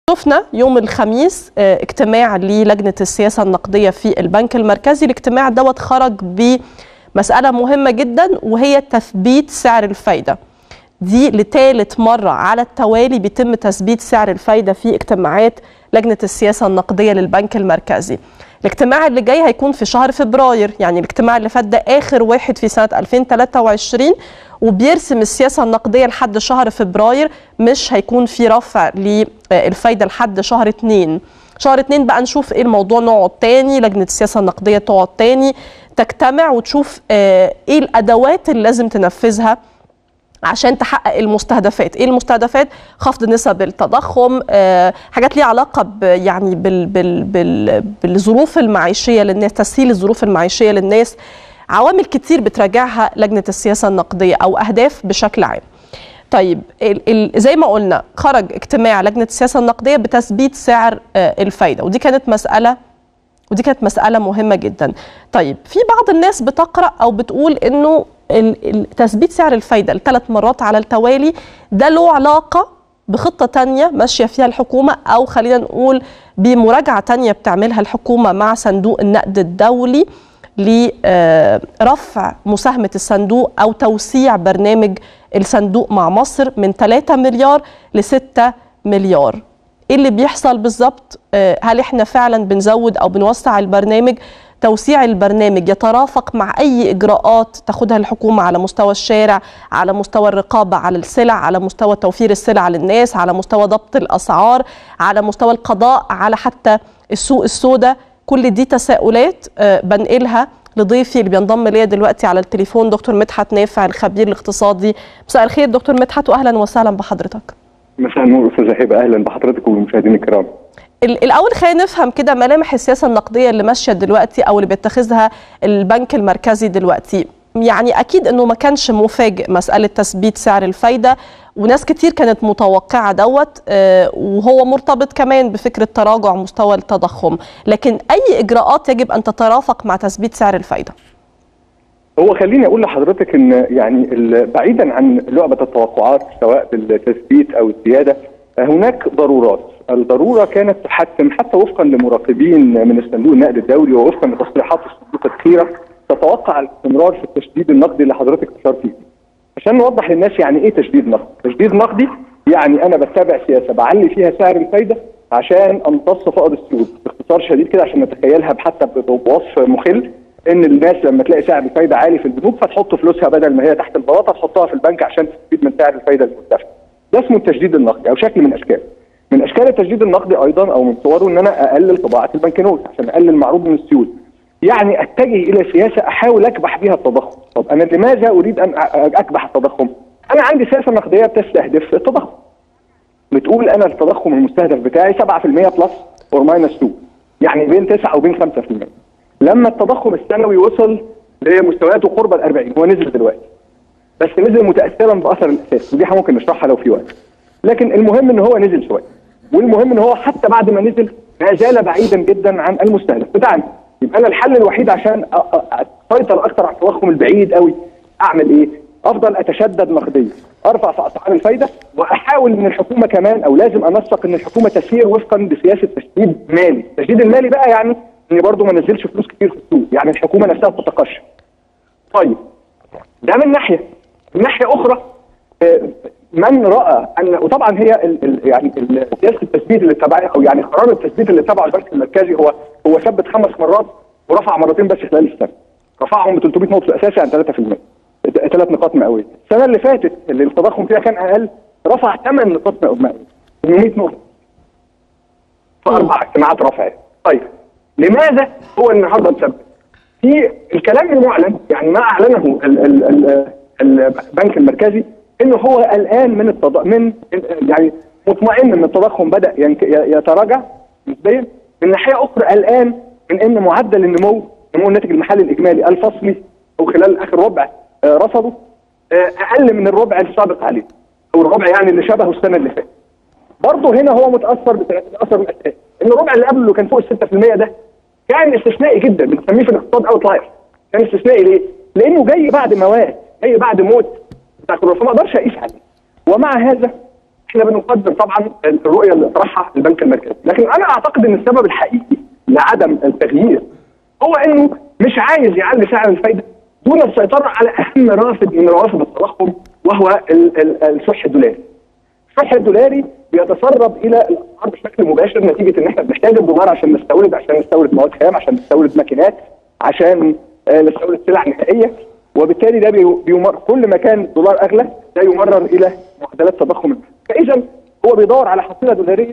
شفنا يوم الخميس اجتماع للجنة السياسة النقدية في البنك المركزي. الاجتماع دوت خرج بمسألة مهمة جدا، وهي تثبيت سعر الفايدة. دي لثالث مرة على التوالي بيتم تثبيت سعر الفايدة في اجتماعات لجنة السياسة النقدية للبنك المركزي. الاجتماع اللي جاي هيكون في شهر فبراير، يعني الاجتماع اللي فات ده آخر واحد في سنة 2023، وبيرسم السياسة النقدية لحد شهر فبراير. مش هيكون في رفع للفايدة لحد شهر 2. شهر 2 بقى نشوف ايه الموضوع، نقعد تاني لجنة السياسة النقدية تقعد تاني تجتمع وتشوف ايه الأدوات اللي لازم تنفذها عشان تحقق المستهدفات. ايه المستهدفات؟ خفض نسب التضخم، حاجات ليها علاقه يعني بالظروف المعيشيه للناس، تسهيل الظروف المعيشيه للناس، عوامل كتير بتراجعها لجنه السياسه النقديه او اهداف بشكل عام. طيب زي ما قلنا خرج اجتماع لجنه السياسه النقديه بتثبيت سعر الفايده، ودي كانت مساله مهمه جدا. طيب في بعض الناس بتقرأ او بتقول انه تثبيت سعر الفايدة ل3 مرات على التوالي ده له علاقة بخطة تانية ماشية فيها الحكومة، أو خلينا نقول بمراجعة تانية بتعملها الحكومة مع صندوق النقد الدولي لرفع مساهمة الصندوق أو توسيع برنامج الصندوق مع مصر من 3 مليار ل6 مليار. إيه اللي بيحصل بالظبط؟ هل إحنا فعلا بنزود أو بنوسع البرنامج؟ توسيع البرنامج يترافق مع أي إجراءات تاخدها الحكومة على مستوى الشارع، على مستوى الرقابة على السلع، على مستوى توفير السلع للناس، على مستوى ضبط الأسعار، على مستوى القضاء على حتى السوق السوداء. كل دي تساؤلات بنقلها لضيفي اللي بينضم ليا دلوقتي على التليفون، دكتور مدحت نافع الخبير الاقتصادي. مساء الخير دكتور مدحت، وأهلا وسهلا بحضرتك. مساء النور أستاذة هبة، أهلا بحضرتك والمشاهدين الكرام. الأول خلينا نفهم كده ملامح السياسة النقدية اللي ماشية دلوقتي أو اللي بيتخذها البنك المركزي دلوقتي. يعني أكيد أنه ما كانش مفاجئ مسألة تثبيت سعر الفايدة، وناس كتير كانت متوقعة دوت، وهو مرتبط كمان بفكرة تراجع مستوى التضخم. لكن أي إجراءات يجب أن تترافق مع تثبيت سعر الفايدة؟ هو خليني أقول لحضرتك إن يعني بعيدا عن لعبة التوقعات سواء بالتثبيت أو الزيادة، هناك ضرورات. الضروره كانت تحتم حتى وفقا لمراقبين من الصندوق النقد الدولي ووفقا لتصريحات الصندوق الاخيره تتوقع الاستمرار في التشديد النقدي اللي حضرتك اشرت فيه. عشان نوضح للناس يعني ايه تشديد نقدي؟ تشديد نقدي يعني انا بتبع سياسه بعلي فيها سعر الفايده عشان امتص فائض السيوله، باختصار شديد كده عشان نتخيلها حتى بوصف مخل، ان الناس لما تلاقي سعر الفايده عالي في البنوك فتحط فلوسها بدل ما هي تحت البلاطه تحطها في البنك عشان تستفيد من سعر الفايده المرتفع. ده اسمه التشديد النقدي او شكل من اشكاله. من اشكال التشديد النقدي ايضا او من صوره ان انا اقلل طباعه البنكنوت عشان اقلل المعروض من السيوله. يعني اتجه الى سياسه احاول اكبح بها التضخم. طب انا لماذا اريد ان اكبح التضخم؟ انا عندي سياسه نقديه بتستهدف التضخم. بتقول انا التضخم المستهدف بتاعي 7% بلس اور ماينس 2، يعني بين 9 وبين 5%. لما التضخم السنوي وصل لمستوياته قرب ال 40، هو نزل دلوقتي بس نزل متاثرا باثر الاساس، ودي ممكن نشرحها لو في وقت. لكن المهم ان هو نزل شويه، والمهم ان هو حتى بعد ما نزل ما زال بعيدا جدا عن المستهدف بتاعنا. يبقى انا الحل الوحيد عشان اسيطر اكثر على التضخم البعيد قوي اعمل ايه؟ افضل اتشدد نقديا، ارفع في اسعار الفايده، واحاول من الحكومه كمان او لازم انسق ان الحكومه تسير وفقا بسياسه تشديد مالي. التشديد المالي بقى يعني اني برضه ما نزلش فلوس كتير في السوق، يعني الحكومه نفسها تتقشف. طيب ده من ناحيه. من ناحيه اخرى من راى ان، وطبعا هي يعني سياسه التثبيت اللي تبعها او يعني قرار التثبيت اللي تبعه البنك المركزي هو ثبت 5 مرات ورفع مرتين بس خلال السنه. رفعهم ب 300 نقطه اساسي عن 3%، 3 نقاط مئويه. السنه اللي فاتت اللي التضخم فيها كان اقل رفع 8 نقاط مئويه، 800 نقطه في 4 اجتماعات رفع. طيب لماذا هو النهارده مثبت؟ في الكلام المعلن يعني ما اعلنه البنك المركزي انه هو قلقان من يعني مطمئن ان التضخم بدا يتراجع نسبيا. من ناحيه اخرى قلقان من ان معدل نمو الناتج المحلي الاجمالي الفصلي او خلال اخر ربع رصده اقل من الربع السابق عليه او الربع يعني اللي شبهه السنه اللي فاتت. برضه هنا هو متاثر بالاثر الاساسي ان الربع اللي قبله اللي كان فوق ال 6% ده كان استثنائي جدا، بنسميه في الاقتصاد اوتلاير. كان استثنائي ليه؟ لانه جاي بعد مواد، جاي بعد موت بتاع كورونا، فما اقدرش اقيس عليه. ومع هذا احنا بنقدم طبعا الرؤيه اللي طرحها البنك المركزي، لكن انا اعتقد ان السبب الحقيقي لعدم التغيير هو انه مش عايز يعلي سعر الفايده دون السيطره على اهم رافد من روافد التضخم، وهو الصح الدولاري. الصح الدولاري بيتسرب الى الاسعار بشكل مباشر نتيجه ان احنا بنحتاج الدولار عشان نستورد مواد خام، عشان نستورد ماكينات، عشان نستورد سلع نهائيه، وبالتالي ده بيمر كل ما كان الدولار اغلى ده يمرر الى معدلات تضخم. فاذا هو بيدور على حصيله دولاريه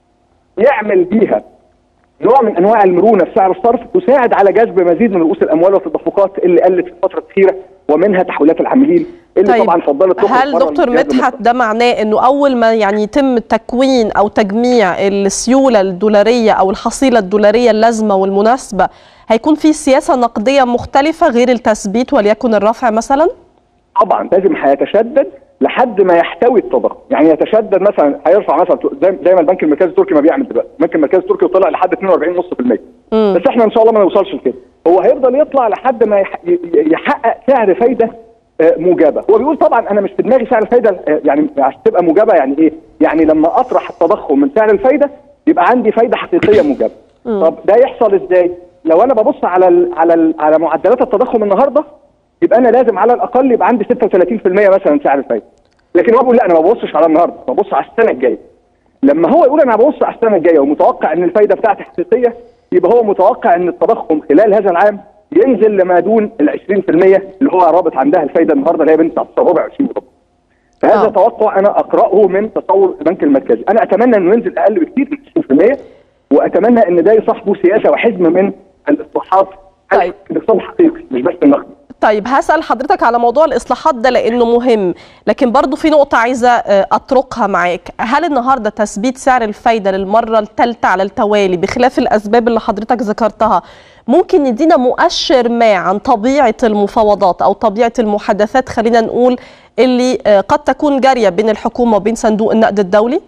يعمل بيها نوع من انواع المرونه في سعر الصرف تساعد على جذب مزيد من رؤوس الاموال والتدفقات اللي قلت في الفتره الاخيره، ومنها تحويلات العاملين اللي طيب طبعا فضلت تخرج. هل دكتور مدحت ده معناه انه اول ما يعني يتم تكوين او تجميع السيوله الدولاريه او الحصيله الدولاريه اللازمه والمناسبه هيكون في سياسه نقديه مختلفه غير التثبيت وليكن الرفع مثلا؟ طبعا لازم هيتشدد لحد ما يحتوي التضخم، يعني يتشدد مثلا هيرفع مثلا زي ما البنك المركزي التركي ما بيعمل دلوقتي، البنك المركزي التركي طلع لحد 42.5%. بس احنا ان شاء الله ما نوصلش لكده، هو هيفضل يطلع لحد ما يحقق سعر فايده موجبه. هو بيقول طبعا انا مش في دماغي سعر الفايده يعني عشان تبقى موجبه يعني ايه؟ يعني لما اطرح التضخم من سعر الفايده يبقى عندي فايده حقيقيه موجبه. طب ده يحصل ازاي؟ لو انا ببص على معدلات التضخم النهارده يبقى انا لازم على الاقل يبقى عندي 36% مثلا سعر الفايده. لكن هو بيقول لا انا ما ببصش على النهارده، ببص على السنه الجايه. لما هو يقول انا ببص على السنه الجايه ومتوقع ان الفايده بتاعتي حقيقيه، يبقى هو متوقع ان التضخم خلال هذا العام ينزل لما دون ال 20% اللي هو رابط عندها الفايده النهارده اللي هي بين 19.20 وربع. فهذا توقع انا اقراه من تصور البنك المركزي، انا اتمنى انه ينزل اقل بكثير من 20%، واتمنى ان ده يصاحبه سياسه وحزم من الاصلاحات. طيب الاقتصاد حقيقي مش بس النقدي. طيب هسأل حضرتك على موضوع الإصلاحات ده لأنه مهم، لكن برضو في نقطة عايزة أطرقها معاك. هل النهاردة تثبيت سعر الفايدة للمرة الثالثة على التوالي بخلاف الأسباب اللي حضرتك ذكرتها ممكن يدينا مؤشر ما عن طبيعة المفاوضات أو طبيعة المحادثات خلينا نقول اللي قد تكون جارية بين الحكومة وبين صندوق النقد الدولي؟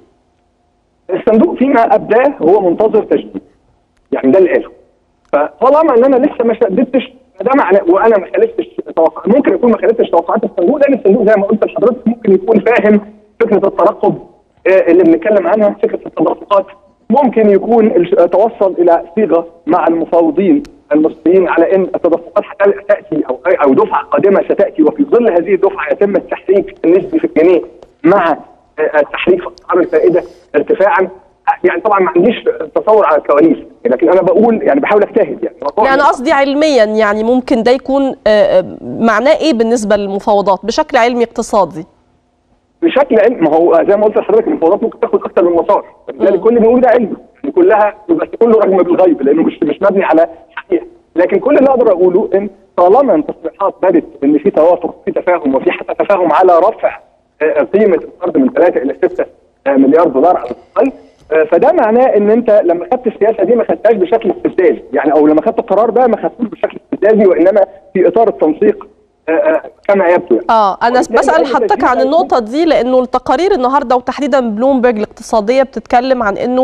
الصندوق فيما أبداه هو منتظر تجديد، يعني ده اللي قاله. فطالما ان انا لسه ما شددتش ده معناه وانا ما خالفتش ممكن يكون ما خالفتش توقعات الصندوق، لان الصندوق زي ما قلت لحضرتك ممكن يكون فاهم فكره الترقب اللي بنتكلم عنها، فكره التدفقات، ممكن يكون توصل الى صيغه مع المفاوضين المصريين على ان التدفقات تاتي او دفعه قادمه ستاتي، وفي ظل هذه الدفعه يتم التحريك النسبي في الجنيه مع تحريك اسعار الفائده ارتفاعا. يعني طبعا ما عنديش تصور على الكواليس، لكن انا بقول يعني بحاول اجتهد يعني. لا انا قصدي علميا يعني ممكن ده يكون معناه ايه بالنسبه للمفاوضات بشكل علمي اقتصادي؟ بشكل علمي ما هو زي ما قلت لحضرتك المفاوضات ممكن تاخد اكثر من مسار، يعني كل اللي بنقول ده علمي، يعني كلها بس كله رجم بالغيب لانه مش مبني على حقيقه، لكن كل اللي اقدر اقوله ان طالما التصريحات بدت ان في توافق في تفاهم وفي حتى تفاهم على رفع قيمه القرض من 3 الى 6 مليار دولار على الاقل، فده معناه ان انت لما خدت السياسه دي ما خدتهاش بشكل استفزازي، يعني او لما خدت القرار ده ما خدتوش بشكل استفزازي وانما في اطار التنسيق كما يبدو. انا بسال حضرتك عن النقطه دي لانه التقارير النهارده وتحديدا بلومبرج الاقتصاديه بتتكلم عن انه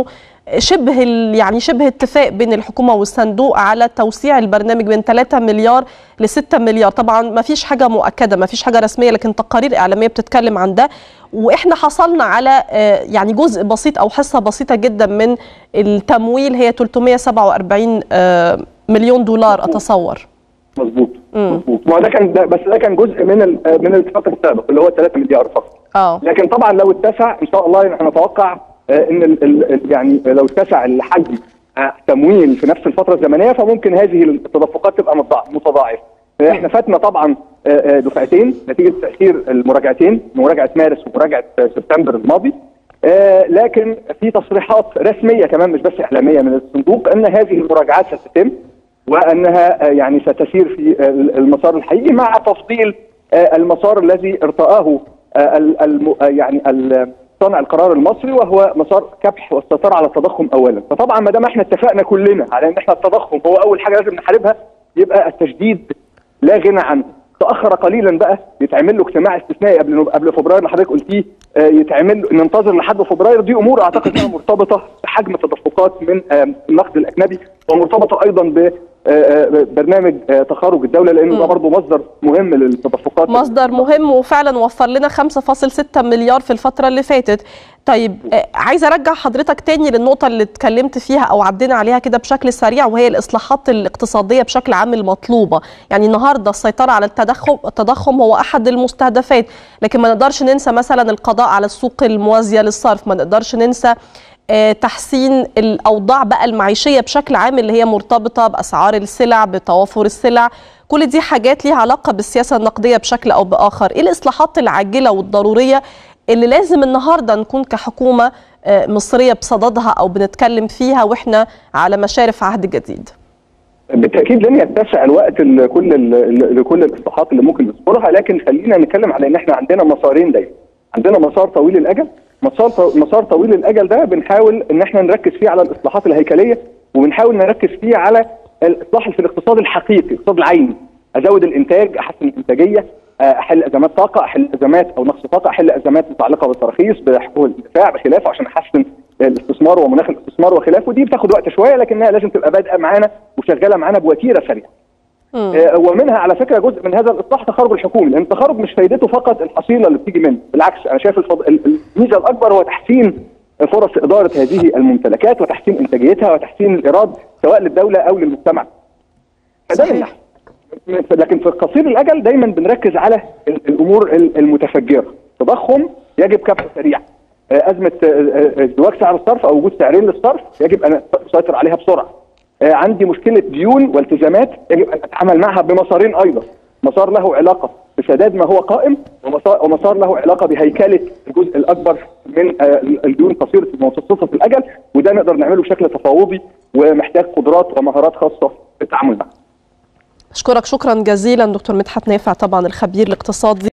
شبه اتفاق بين الحكومه والصندوق على توسيع البرنامج من 3 مليار ل 6 مليار، طبعا ما فيش حاجه مؤكده ما فيش حاجه رسميه لكن تقارير اعلاميه بتتكلم عن ده، واحنا حصلنا على يعني جزء بسيط او حصه بسيطه جدا من التمويل هي 347 مليون دولار اتصور. مظبوط. ما ده كان بس ده كان جزء من الاتفاق السابق اللي هو 3 مليار فقط. لكن طبعا لو اتسع ان شاء الله احنا نتوقع ان يعني لو اتسع الحجم تمويل في نفس الفتره الزمنيه فممكن هذه التدفقات تبقى متضاعفه. احنا فاتنا طبعا دفعتين نتيجه تاخير المراجعتين، مراجعه مارس ومراجعه سبتمبر الماضي، لكن في تصريحات رسميه كمان مش بس اعلاميه من الصندوق ان هذه المراجعات ستتم وانها يعني ستسير في المسار الحقيقي مع تفضيل المسار الذي ارتآه يعني صانع القرار المصري وهو مسار كبح والسيطره على التضخم اولا. فطبعا ما دام احنا اتفقنا كلنا على ان احنا التضخم هو اول حاجه لازم نحاربها يبقى التشديد لا غنى عنه. تاخر قليلا بقى يتعمل له اجتماع استثنائي قبل فبراير اللي حضرتك قلتيه، يتعمل ننتظر لحد فبراير، دي امور اعتقد انها مرتبطه بحجم التدفقات من النقد الاجنبي ومرتبطه ايضا برنامج تخارج الدوله، لانه ده برضه مصدر مهم للتدفقات. مصدر مهم، وفعلا وفر لنا 5.6 مليار في الفتره اللي فاتت. طيب عايزه ارجع حضرتك تاني للنقطه اللي اتكلمت فيها او عدينا عليها كده بشكل سريع، وهي الاصلاحات الاقتصاديه بشكل عام المطلوبه. يعني النهارده السيطره على التضخم هو احد المستهدفات، لكن ما نقدرش ننسى مثلا القضاء على السوق الموازيه للصرف، ما نقدرش ننسى تحسين الاوضاع بقى المعيشيه بشكل عام اللي هي مرتبطه باسعار السلع، بتوافر السلع. كل دي حاجات ليها علاقه بالسياسه النقديه بشكل او باخر. ايه الاصلاحات العاجله والضروريه اللي لازم النهارده نكون كحكومه مصريه بصددها او بنتكلم فيها واحنا على مشارف عهد جديد؟ بالتاكيد لن يتسع الوقت لكل الاصلاحات اللي ممكن نذكرها، لكن خلينا نتكلم على ان احنا عندنا مسارين دايما. عندنا مسار طويل الاجل، مسار طويل الاجل ده بنحاول ان احنا نركز فيه على الاصلاحات الهيكليه، وبنحاول نركز فيه على الاصلاح في الاقتصاد الحقيقي، الاقتصاد العيني. ازود الانتاج، احسن الانتاجيه، احل ازمات طاقه، احل ازمات او نقص طاقه، احل ازمات متعلقه بالتراخيص، بحقوق الدفاع بخلافه، عشان احسن الاستثمار ومناخ الاستثمار وخلافه. دي بتاخد وقت شويه، لكنها لازم تبقى بادئه معانا وشغاله معانا بوتيره سريعه. ومنها على فكره جزء من هذا الاصلاح تخارج الحكومي، لان التخارج مش فايدته فقط الحصيله اللي بتيجي منه، بالعكس انا شايف الميزه الاكبر هو تحسين فرص اداره هذه الممتلكات وتحسين انتاجيتها وتحسين الايراد سواء للدوله او للمجتمع. صحيح. لكن في قصير الاجل دايما بنركز على الامور المتفجره. تضخم يجب كبح سريع، ازمه ازدواج سعر الصرف او وجود سعرين للصرف يجب ان اسيطر عليها بسرعه. عندي مشكله ديون والتزامات يجب ان اتعامل معها بمسارين ايضا، مسار له علاقه بسداد ما هو قائم، ومسار له علاقه بهيكله الجزء الاكبر من الديون قصيره المتوسطه في الاجل، وده نقدر نعمله بشكل تفاوضي ومحتاج قدرات ومهارات خاصه في التعامل معه. اشكرك شكرا جزيلا دكتور مدحت نافع، طبعا الخبير الاقتصادي.